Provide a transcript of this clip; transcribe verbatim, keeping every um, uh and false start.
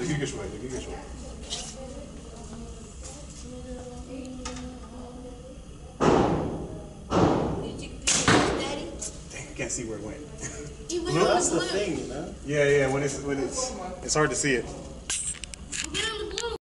Lagi ke shway, lagi ke shway. Dang, I can't see where it went. It went No, on That's the the blue. thing, you know? Yeah, yeah. When it's when it's it's hard to see it.